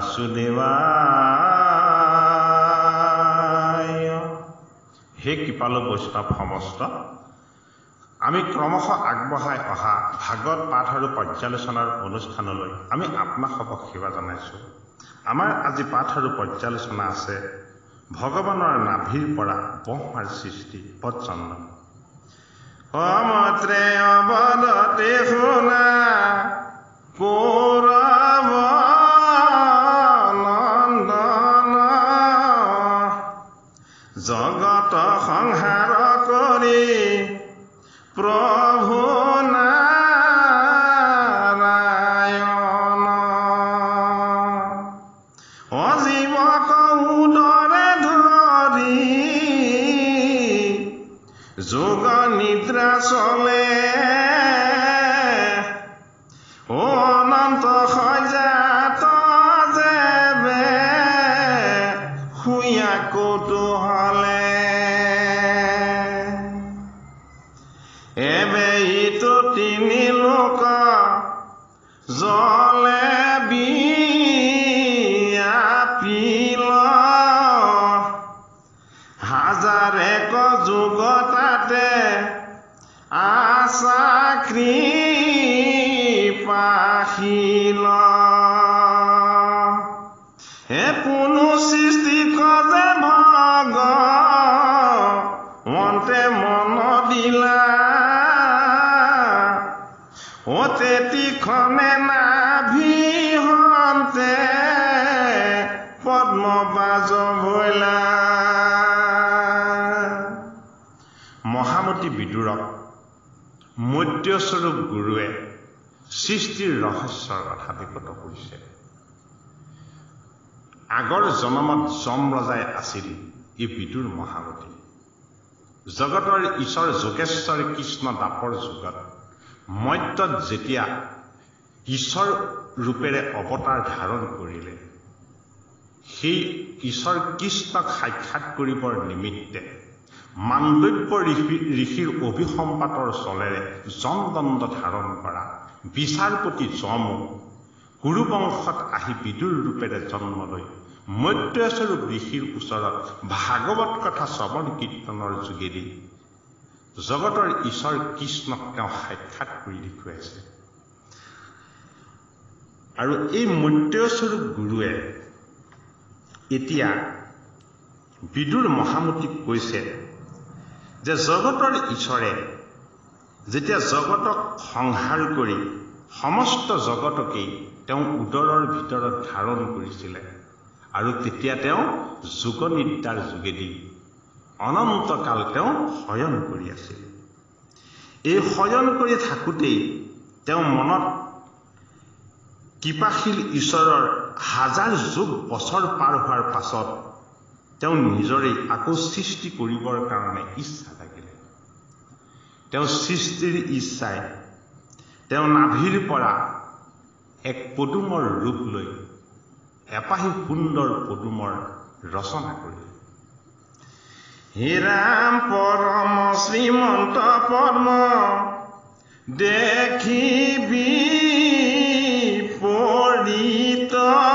বাসুদেবায়। হে কৃপালু বৈষ্ণৱ সমস্ত, আমি ক্ৰমশ আগবঢ়াই অহা ভাগৱত পাঠ আৰু পৰ্যালোচনাৰ অনুষ্ঠানলৈ আমি আপোনাসবক সেৱা জনাইছোঁ। আমাৰ আজি পাঠ আৰু পৰ্যালোচনা আছে ভগৱানৰ নাভিৰ পৰা ব্ৰহ্মাৰ সৃষ্টি পৰ্যন্ত। সমত্ৰে অৱদতে শুনা কৌৰৱ নন্দন, জগত সংহাৰ কৰি প্ৰভু নাৰায়ণ, অজীৱক উদৰে ধৰি যোগ নিদ্ৰা চলে, অনন্ত সজাত যেবে শুয়া কৌতূহলে, এবে ইটো তিনি লোক জলে বিয়াপিল, হাজাৰ এক যুগ তাতে আশা কৃপাশীল, হে পুনু সৃষ্টি কজে ভগ মন্তে মন দিলা, অতে তীখনে নাভিহন্তে পদ্মবাজ ভৈলা। মহামতী বিদুৰক মৈত্ৰেয়স্বৰূপ গুৰুৱে সৃষ্টিৰ ৰহস্যৰ কথা বিকত কৰিছে। আগৰ জনমত যম ৰজাই আছিল এই বিদুৰ মহামতী। জগতৰ ঈশ্বৰ যোগেশ্বৰ কৃষ্ণ দাপৰ যুগত মৰ্ত্যত যেতিয়া ঈশ্বৰ ৰূপেৰে অৱতাৰ ধাৰণ কৰিলে, সেই ঈশ্বৰ কৃষ্ণক সাক্ষাৎ কৰিবৰ নিমিত্তে মাণ্ডব্য ঋষিৰ অভিসম্পাতৰ চলেৰে যমদণ্ড ধাৰণ কৰা বিচাৰপতি যমো কুৰুবংশত আহি বিদুৰ ৰূপেৰে জন্ম লৈ মৈত্ৰেয়স্বৰূপ ঋষিৰ ওচৰত ভাগৱত কথা শ্ৰৱণ কীৰ্তনৰ যোগেদি জগতৰ ঈশ্বৰ কৃষ্ণক তেওঁ সাক্ষাৎ কৰি দেখুৱাইছে। আৰু এই মৈত্ৰেয়স্বৰূপ গুৰুৱে এতিয়া বিদুৰ মহামতীক কৈছে যে জগতৰ ঈশ্বৰে যেতিয়া জগতক সংহাৰ কৰি সমস্ত জগতকেই তেওঁ উদৰৰ ভিতৰত ধাৰণ কৰিছিলে, আৰু তেতিয়া তেওঁ যোগনিদ্ৰাৰ যোগেদি অনন্তকাল তেওঁ শয়ন কৰি আছিল। এই শয়ন কৰি থাকোঁতেই তেওঁ মনত কৃপাশীল ঈশ্বৰৰ হাজাৰ যুগ বছৰ পাৰ হোৱাৰ পাছত তেওঁ নিজৰেই আকৌ সৃষ্টি কৰিবৰ কাৰণে ইচ্ছা থাকিলে। তেওঁ সৃষ্টিৰ ইচ্ছাই তেওঁ নাভিৰ পৰা এক পদুমৰ ৰূপ লৈ এপাহি সুন্দৰ পদুমৰ ৰচনা কৰিলে। হে ৰাম পৰম শ্ৰীমন্ত পদ্ম দেখিবি পৰিত,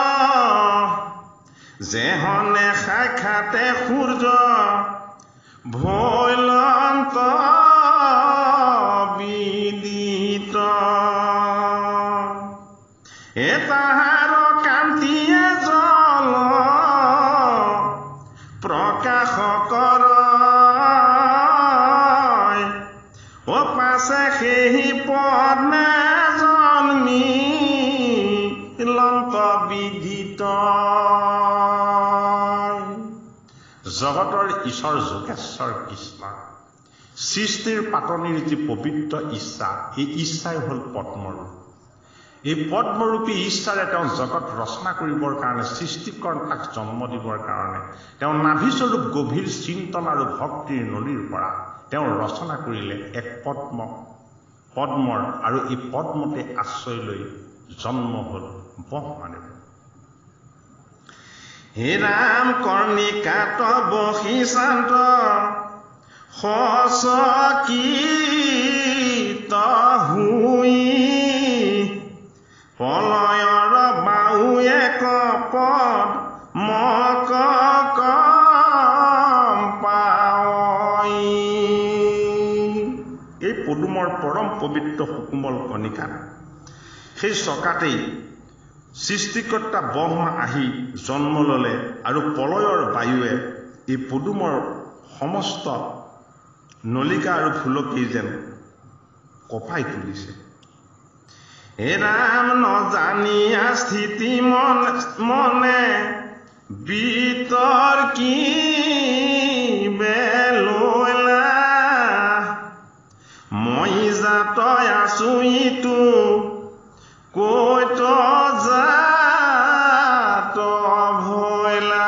যেহনে সাক্ষাতে সূৰ্য ভৈলন্ত বিদিত, তাহাৰ কান্তিয়ে জল প্ৰকাশ কৰ, ও পাছে সেই পদ্মে জন্মি লন্ত বিদিত। জগতৰ ঈশ্বৰ যোগেশ্বৰ কৃষ্ণ সৃষ্টিৰ পাতনিৰ যি পবিত্ৰ ইচ্ছা, এই ইচ্ছাই হ'ল পদ্মৰূপ। এই পদ্মৰূপী ইচ্ছাৰে তেওঁ জগত ৰচনা কৰিবৰ কাৰণে, সৃষ্টিকৰ্তাক জন্ম দিবৰ কাৰণে তেওঁ নাভিস্বৰূপ গভীৰ চিন্তন আৰু ভক্তিৰ নলীৰ পৰা তেওঁ ৰচনা কৰিলে এক পদ্মৰ, আৰু এই পদ্মতে আশ্ৰয় লৈ জন্ম হ'ল ব্ৰহ্মাদেৱ। হে ৰাম কৰ্ণিকাত বহি শান্ত সচকিত হুই, প্ৰলয়ৰ বায়ু এক পদ মক পাৱই। এই পদুমৰ পৰম পবিত্ৰ সুকোমল কণিকা সেই চকাতেই সৃষ্টিকৰ্তা ব্ৰহ্মা আহি জন্ম ললে আৰু প্ৰলয়ৰ বায়ুৱে এই পদুমৰ সমস্ত নলিকা আৰু ফুলকেই যেন কঁপাই তুলিছে। হে ৰাম নজানিয়া স্থিতি মনে বিতৰ্কি বেলৈলা মই জাত আছো ইটো কৈত জাত ভৈলা।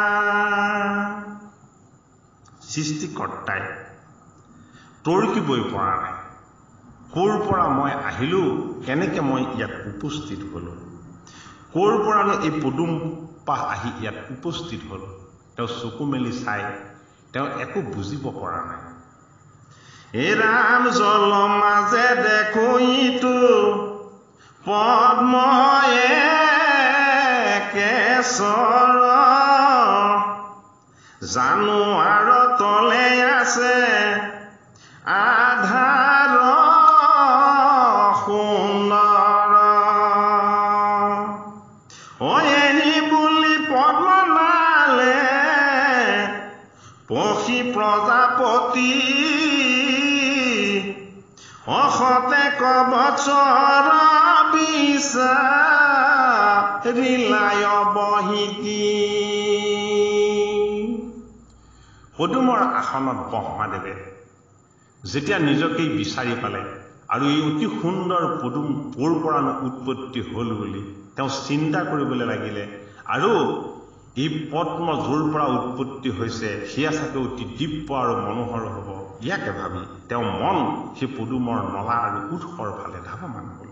সৃষ্টিকৰ্তাই তৰ্কিবই পৰা নাই, ক'ৰ পৰা মই আহিলো, কেনেকে মই ইয়াত উপস্থিত হলো, ক'ৰ পৰানো এই পদুম পাহ আহি ইয়াত উপস্থিত হল। তেওঁ চকু মেলি চাই তেওঁ একো বুজিব পৰা নাই। হে ৰাম জল মাজে দেখো ইটো পদ্ময়ে কেশৰ জানো আৰু তলে আছে আধাৰ সুন্দৰ। এনি বুলি পদ্মনালে পক্ষী প্ৰজাপতি অসতে কবচৰ বিচাৰিলায় বহিতি। পদুমৰ আসনত ব্ৰহ্মাদেৱে যেতিয়া নিজকেই বিচাৰি পালে আৰু এই অতি সুন্দৰ পদুম ক'ৰ পৰানো উৎপত্তি হ'ল বুলি তেওঁ চিন্তা কৰিবলৈ লাগিলে, আৰু এই পদ্ম য'ৰ পৰা উৎপত্তি হৈছে সেয়া চাগে অতি দিব্য আৰু মনোহৰ হ'ব, ইয়াকে ভাবি তেওঁ মন সেই পদুমৰ নলা আৰু উৎসৰ ফালে ধাৱমান হ'ল।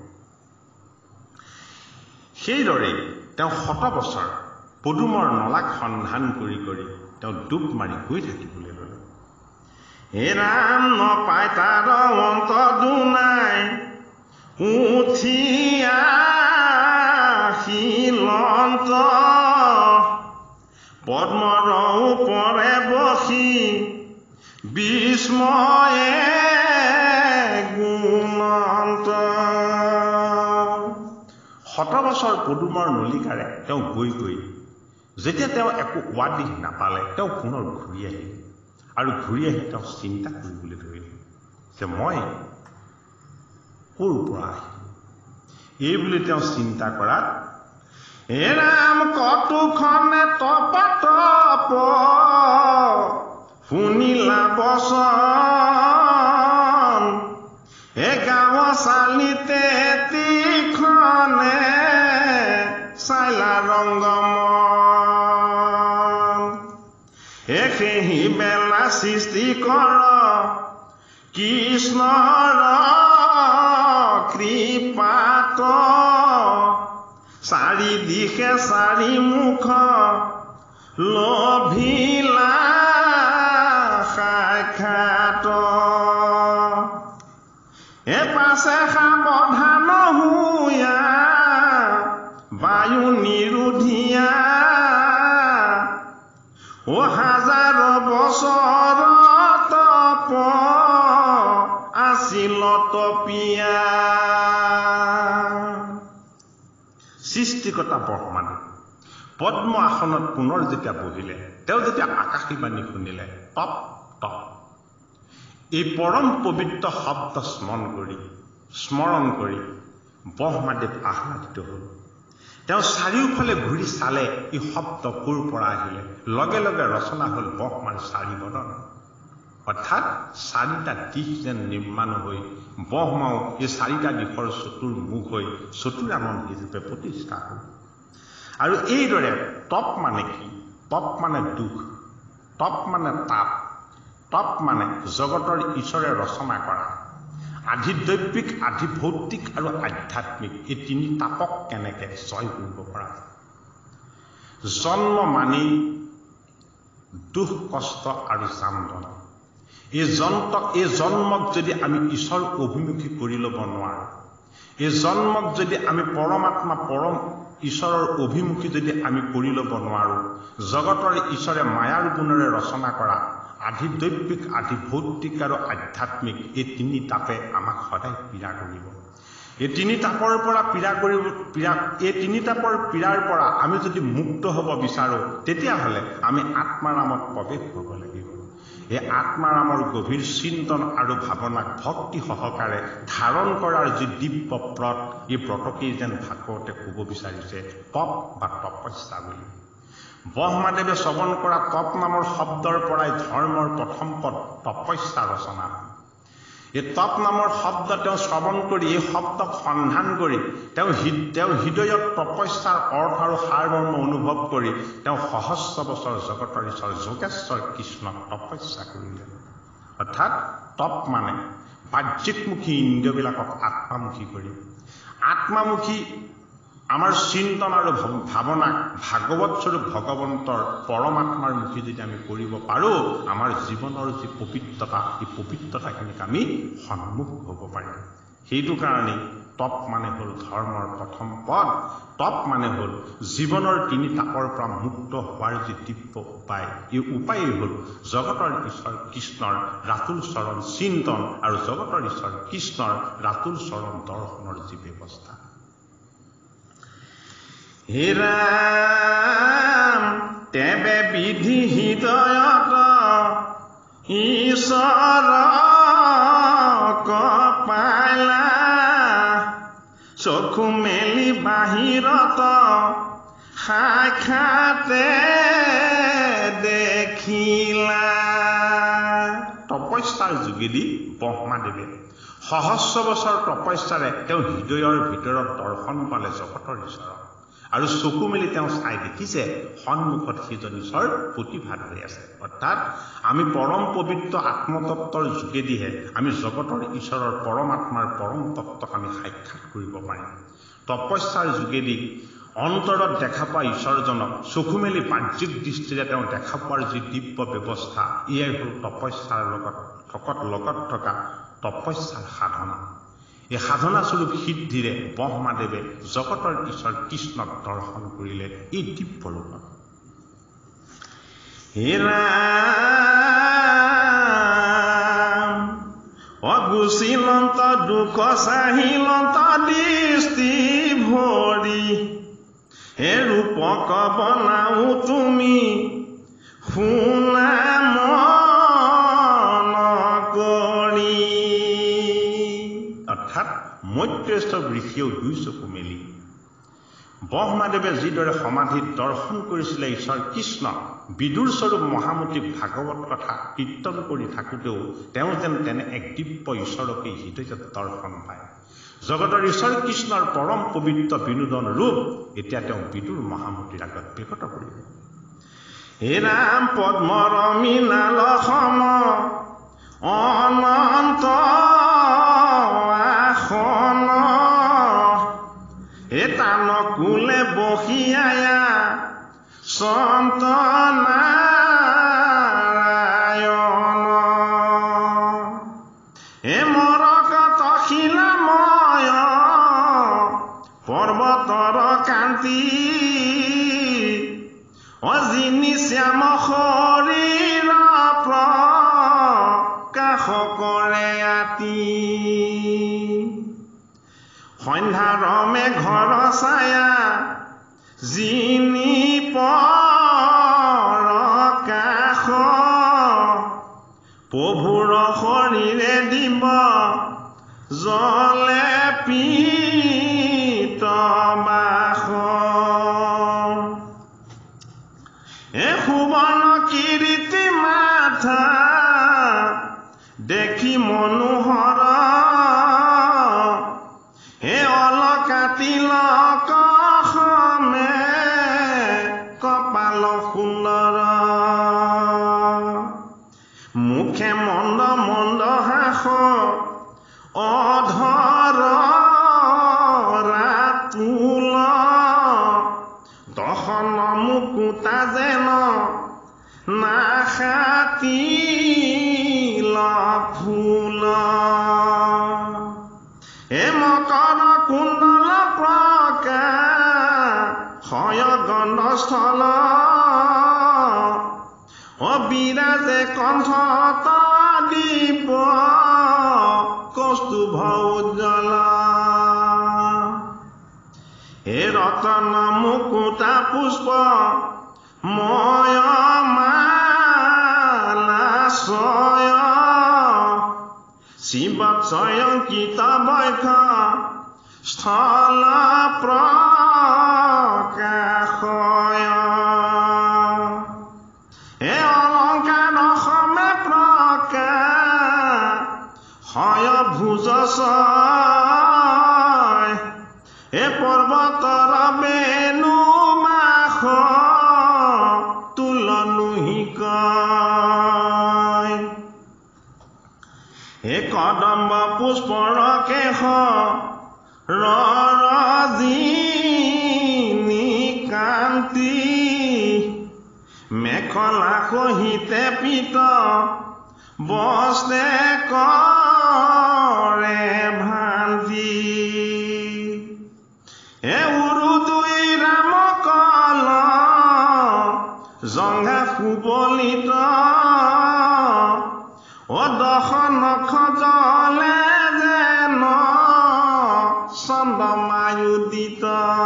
সেইদৰে তেওঁ 100 বছৰ পদুমৰ নলাক সন্ধান কৰি কৰি তেওঁ ডুব মাৰি গৈ থাকিবলৈ ল'লে। হে ৰাম নপাই তাৰ অন্ত দুনাই উঠি আহিলন্ত পদ্মৰ ওপৰে বসি বিস্ময়ে গুণন্ত। 100 বছৰ পদুমৰ নলিকাৰে তেওঁ গৈ গৈ যেতিয়া তেওঁ একো উৱাদিশ নাপালে তেওঁ পুনৰ ঘূৰি আহিল, আৰু ঘূৰি আহি তেওঁ চিন্তা কৰিবলৈ ধৰিলে যে মই ক'ৰ পৰা আহিম। এই বুলি তেওঁ চিন্তা কৰাত হে ৰাম কটুখনে তপ তপ শুনিলা বচন হে গাঁও চালিতে তীখনে চাইলা ৰংগমন। হে সেহি বেলা সৃষ্টি কৰ কৃষ্ণৰ কৃপাত চাৰি দিশে চাৰি মুখ লভিলা সাক্ষাৎ। হে পাছে সাৱধান হুয়া বায়ু নিৰোধিয়া ও হাজাৰ বছৰ তপ আছিল তপিয়া। সৃষ্টিকৰ্তা ব্ৰহ্মাদেৱ পদ্ম আসনত পুনৰ যেতিয়া বহিলে, তেওঁ যেতিয়া আকাশীবাণী শুনিলে তপ তপ এই পৰম পবিত্ৰ শব্দ স্মৰণ কৰি ব্ৰহ্মাদেৱ আহ্লাদিত হ'ল। তেওঁ চাৰিওফালে ঘূৰি চালে এই শব্দ ক'ৰ পৰা আহিলে। লগে লগে ৰচনা হ'ল ব্ৰহ্মাৰ 4 বদন, অৰ্থাৎ 4টা দিশ যেন নিৰ্মাণ হৈ ব্ৰহ্মাও এই 4টা দিশৰ চতুৰ্মুখ হৈ চতুৰানন হিচাপে প্ৰতিষ্ঠা হ'ল। আৰু এইদৰে তপ মানে কি? তপ মানে দুখ, তপ মানে তাপ, তপ মানে জগতৰ ঈশ্বৰে ৰচনা কৰা আধিদৈৱিক, আধিভৌতিক আৰু আধ্যাত্মিক এই 3 তাপক কেনেকে জয় কৰিব পৰা। জন্ম মানি দুখ কষ্ট আৰু যান্ত্ৰণা, এই জন্মক যদি আমি ঈশ্বৰ অভিমুখী কৰি ল'ব নোৱাৰোঁ, এই জন্মক যদি আমি পৰমাত্মা পৰম ঈশ্বৰৰ অভিমুখী যদি আমি কৰি ল'ব নোৱাৰোঁ, জগতৰ ঈশ্বৰে মায়াৰ গুণেৰে ৰচনা কৰা আধি দৈবিক, আধি ভৌতিক আৰু আধ্যাত্মিক এই তিনি তাপে আমাক সদায় পীড়া কৰিব। এই তিনি তাপৰ পৰা এই তিনি তাপৰ পীড়াৰ পৰা আমি যদি মুক্ত হ'ব বিচাৰোঁ, তেতিয়াহ'লে আমি আত্মাৰামত প্ৰৱেশ কৰিব লাগিব। এই আত্মাৰামৰ গভীৰ চিন্তন আৰু ভাৱনাক ভক্তি সহকাৰে ধাৰণ কৰাৰ যি দিব্য ব্ৰত, এই ব্ৰতকেই যেন ভাগৱতে ক'ব বিচাৰিছে তপ বা তপস্যা বুলি। ব্ৰহ্মাদেৱে শ্ৰৱণ কৰা তপ নামৰ শব্দৰ পৰাই ধৰ্মৰ প্ৰথম পদ তপস্যা ৰচনা। এই তপ নামৰ শব্দ তেওঁ শ্ৰৱণ কৰি, এই শব্দক সন্ধান কৰি তেওঁ হৃদয়ত তপস্যাৰ অৰ্থ আৰু সাৰমৰ্ম অনুভৱ কৰি তেওঁ সহস্ৰ বছৰ জগতৰ ঈশ্বৰ যোগেশ্বৰ কৃষ্ণক তপস্যা কৰিলে। অৰ্থাৎ তপ মানে বাহ্যিকমুখী ইন্দ্ৰিয়বিলাকক আত্মামুখী কৰি, আত্মামুখী আমাৰ চিন্তন আৰু ভাৱনাক ভাগৱত স্বৰূপ ভগৱন্তৰ পৰমাত্মাৰ মুখী যদি আমি কৰিব পাৰোঁ, আমাৰ জীৱনৰ যি পবিত্ৰতা, এই পবিত্ৰতাখিনিক আমি সন্মুখ হ'ব পাৰিম। সেইটো কাৰণেই তপ মানে হ'ল ধৰ্মৰ প্ৰথম পদ। তপ মানে হ'ল জীৱনৰ তিনি তাপৰ পৰা মুক্ত হোৱাৰ যি দিব্য উপায়, এই উপায়েই হ'ল জগতৰ ঈশ্বৰ কৃষ্ণৰ ৰাতুল চৰণ চিন্তন আৰু জগতৰ ঈশ্বৰ কৃষ্ণৰ ৰাতুল চৰণ দৰ্শনৰ যি ব্যৱস্থা। হে ৰাম তেবে বিধি হৃদয়ত ঈশ্বৰ পালা, চকু মেলি বাহিৰত সাক্ষাতে দেখিলা। তপস্যাৰ যোগেদি ব্ৰহ্মাদেৱে সহস্ৰ বছৰ তপস্যাৰে তেওঁ হৃদয়ৰ ভিতৰত দৰ্শন পালে জগতৰ ঈশ্বৰক, আৰু চকু মেলি তেওঁ চাই দেখিছে সন্মুখত সেইজন ঈশ্বৰ প্ৰতিভাত হৈ আছে। অৰ্থাৎ আমি পৰম পবিত্ৰ আত্মতত্বৰ যোগেদিহে আমি জগতৰ ঈশ্বৰৰ পৰমাত্মাৰ পৰম তত্ত্বক আমি সাক্ষাৎ কৰিব পাৰিম। তপস্যাৰ যোগেদি অন্তৰত দেখা পোৱা ঈশ্বৰজনক চকু মেলি বাহ্যিক দৃষ্টিৰে তেওঁ দেখা পোৱাৰ যি দিব্য ব্যৱস্থা, এয়াই হ'ল তপস্যাৰ লগত থকা তপস্যাৰ সাধনা। এই সাধনা স্বৰূপ সিদ্ধিৰে ব্ৰহ্মাদেৱে জগতৰ ঈশ্বৰ কৃষ্ণক দৰ্শন কৰিলে এই দিব্য ৰূপত। হে ৰাম অগুচিলন্ত দুখ চাহিলন্ত দৃষ্টি ভৰি, হে ৰূপক বনাও তুমি শুনা মৈত্ৰেষ্ঠ ঋষিয়েও দুই চকু মেলি ব্ৰহ্মাদেৱে যিদৰে সমাধিত দৰ্শন কৰিছিলে ঈশ্বৰ কৃষ্ণ, বিদুৰ স্বৰূপ মহামতীক ভাগৱত কথা কীৰ্তন কৰি থাকোঁতেও তেওঁ যেন তেনে এক দিব্য ঈশ্বৰকে হৃদয়ত দৰ্শন পায়। জগতৰ ঈশ্বৰ কৃষ্ণৰ পৰম পবিত্ৰ বিনোদন ৰূপ এতিয়া তেওঁ বিদুৰ মহামতীৰ আগত বিকট কৰিব। হে ৰাম পদ্মৰ মৃণাল সম অনন্ত আসন, হে তানকুলে বহিয়ায়া সন্ত নাৰায়ণ, হে মৰকত শিলাময় পৰ্বতৰ কান্তি, অজিনি শ্যাম শৰীৰ প্ৰকাশ কৰে আতি, সন্ধ্যাৰ মেঘৰ ছায়া জিনি পৰকাশ, প্ৰভুৰ শৰীৰে দিব জলে পীতবাস, হে সুবৰ্ণ কীৰ্তি মাথা দেখি মনোহৰ, হে অলকা তিলক সমে কপাল সুন্দৰ, মুখে মন্দ মন্দ হাস অধৰ ৰাতুল, দহন মুকুতা যেন নাখাতিল ফুল, হে মকৰ কুণ্ডল প্ৰকাশ গন্ধস্থল বিৰাজে কণ্ঠত দীপ কৌস্তুভ উজ্জ্বল হে ৰতন মুকুতা পুষ্প ময় মালাশয় শিৱৎসয় অঙ্কিত বৈখ স্থল প্ৰকাশয় হে অলংকাৰ সমে প্ৰকাশয় ভুজছয় হে পৰ্বতৰ বেণু মাখ তুলনুহিকয় হে কদম্ব পুষ্পৰ কেশ ৰজনী কান্তি মেখলা সহিতে পিত বস্ত্ৰে কৰে ভান্তি হে উৰু দুই ৰাম কল জংঘা সুবলিত দশ নখ জলে যেন চন্দ্ৰমায়ুদিত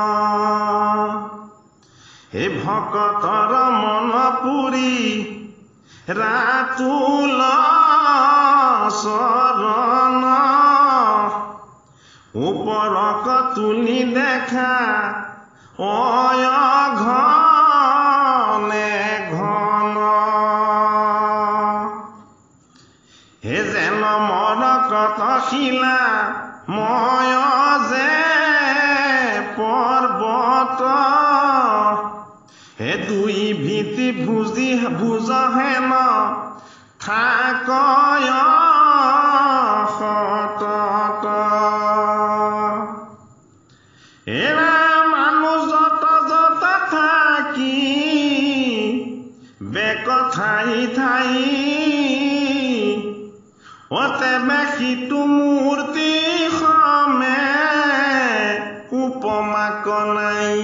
হে ভকতৰ মন পুৰি ৰাতুল চৰণ ওপৰক তুলি দেখা ঘনে ঘন হে যেন মৰকত শিলা ময় যে পৰ্বত হে দুই ভীতি ভুজ হেন থাকয় সতত এৰা মানুহ যত যত থাকি বেক ঠাই ঠাই অতেবে সিটো মূৰ্তি সমে উপমাক নাই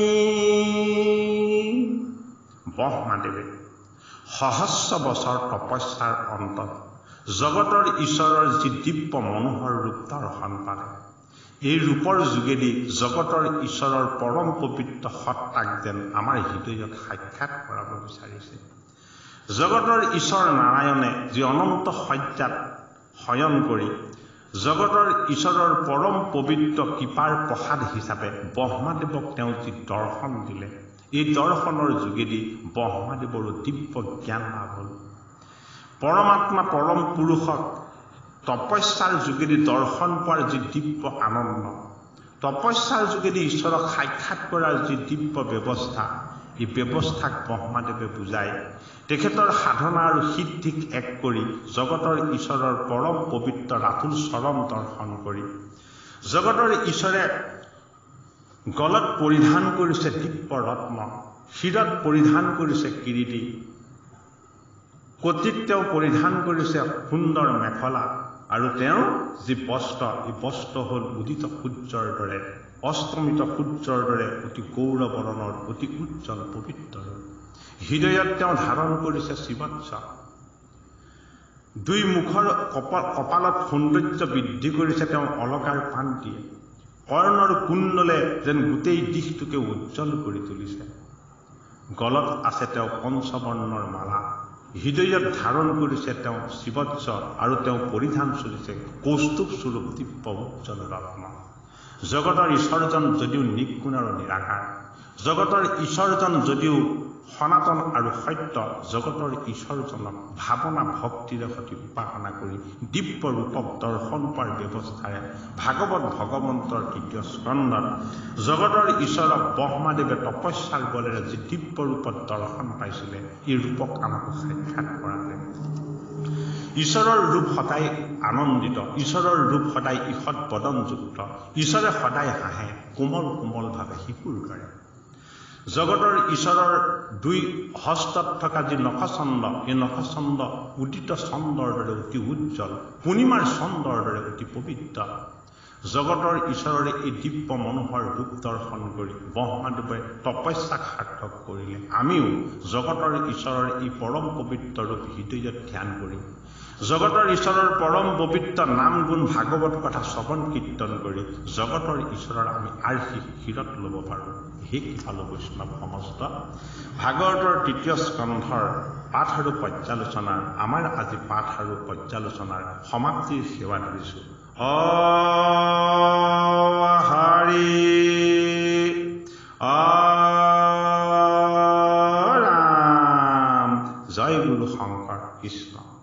ব্ৰহ্মাদেৱে সহস্ৰ বছৰ তপস্যাৰ অন্তত জগতৰ ঈশ্বৰৰ যি দিব্য মনোহৰ ৰূপ দৰ্শন পালে এই ৰূপৰ যোগেদি জগতৰ ঈশ্বৰৰ পৰম পবিত্ৰ সত্তাক যেন আমাৰ হৃদয়ত সাক্ষাৎ কৰাব বিচাৰিছে জগতৰ ঈশ্বৰ নাৰায়ণে যি অনন্ত শয্যাত শয়ন কৰি জগতৰ ঈশ্বৰৰ পৰম পবিত্ৰ কৃপাৰ প্ৰসাদ হিচাপে ব্ৰহ্মাদেৱক তেওঁ যি দৰ্শন দিলে এই দৰ্শনৰ যোগেদি ব্ৰহ্মাদেৱৰো দিব্য জ্ঞান লাভ হ'ল পৰমাত্মা পৰম পুৰুষক তপস্যাৰ যোগেদি দৰ্শন পোৱাৰ যি দিব্য আনন্দ তপস্যাৰ যোগেদি ঈশ্বৰক সাক্ষাৎ কৰাৰ যি দিব্য ব্যৱস্থা এই ব্যৱস্থাক ব্ৰহ্মাদেৱে বুজায় তেখেতৰ সাধনা আৰু সিদ্ধিক এক কৰি জগতৰ ঈশ্বৰৰ পৰম পবিত্ৰ ৰাতুল চৰণ দৰ্শন কৰি জগতৰ ঈশ্বৰে গলত পৰিধান কৰিছে দিব্য ৰত্ন শিৰত পৰিধান কৰিছে কিৰীটি কটিত তেওঁ পৰিধান কৰিছে সুন্দৰ মেখলা আৰু তেওঁৰ যি বস্ত্ৰ এই বস্ত্ৰ হ'ল উদিত সূৰ্যৰ দৰে অস্তমিত সূৰ্যৰ দৰে অতি গৌৰৱৰ্ণৰ অতি উজ্জ্বল পবিত্ৰ হৃদয়ত তেওঁ ধাৰণ কৰিছে শিৱৎস দুই মুখৰ কপালত সৌন্দৰ্য বৃদ্ধি কৰিছে তেওঁ অলকাৰ পান্তিয়ে কৰ্ণৰ কুণ্ডলে যেন গোটেই দিশটোকে উজ্জ্বল কৰি তুলিছে গলত আছে তেওঁ পঞ্চবৰ্ণৰ মালা হৃদয়ত ধাৰণ কৰিছে তেওঁ শিৱৎস আৰু তেওঁ পৰিধান চলিছে কৌস্তুভ স্বৰূপ দিব্য উজ্জ্বল ৰত্ন জগতৰ ঈশ্বৰজন যদিও নিৰ্গুণ আৰু নিৰাকাৰ জগতৰ ঈশ্বৰজন যদিও সনাতন আৰু সত্য জগতৰ ঈশ্বৰজনক ভাৱনা ভক্তিৰে সৈতে উপাসনা কৰি দিব্য ৰূপক দৰ্শন পোৱাৰ ব্যৱস্থাৰে ভাগৱত ভগৱন্তৰ তৃতীয় স্কন্ধত জগতৰ ঈশ্বৰক ব্ৰহ্মাদেৱে তপস্যাৰ বলেৰে যি দিব্য ৰূপত দৰ্শন পাইছিলে এই ৰূপক আমাক সাক্ষাৎ কৰালে ঈশ্বৰৰ ৰূপ সদায় আনন্দিত ঈশ্বৰৰ ৰূপ সদায় ঈষৎ বদনযুক্ত ঈশ্বৰে সদায় হাঁহে কোমল কোমলভাৱে শিশুৰ দৰে জগতৰ ঈশ্বৰৰ দুই হস্তত থকা যি নখচন্দ এই নখচন্দ উদিত চন্দ্ৰৰ দৰে অতি উজ্জ্বল পূৰ্ণিমাৰ চন্দ্ৰৰ দৰে অতি পবিত্ৰ জগতৰ ঈশ্বৰৰ এই দিব্য মনোহৰ ৰূপ দৰ্শন কৰি ব্ৰহ্মাদেৱে তপস্যাক সাৰ্থক কৰিলে। আমিও জগতৰ ঈশ্বৰৰ এই পৰম পবিত্ৰ ৰূপ হৃদয়ত ধ্যান কৰিম। জগতৰ ঈশ্বৰৰ পৰম পবিত্ৰ নাম গুণ ভাগৱত কথা শ্ৰৱণ কীৰ্তন কৰি জগতৰ ঈশ্বৰৰ আমি আৰ্হি শিৰত ল'ব পাৰোঁ। হে কৃপালু বৈষ্ণৱ সমস্ত, ভাগৱতৰ ৩য় স্কন্ধৰ পাঠ আৰু পৰ্যালোচনাৰ আমাৰ আজি পাঠ আৰু পৰ্যালোচনাৰ সমাপ্তিৰ সেৱা ধৰিছোঁ। হৰি ৰাম, জয় গুৰু শংকৰ কৃষ্ণ।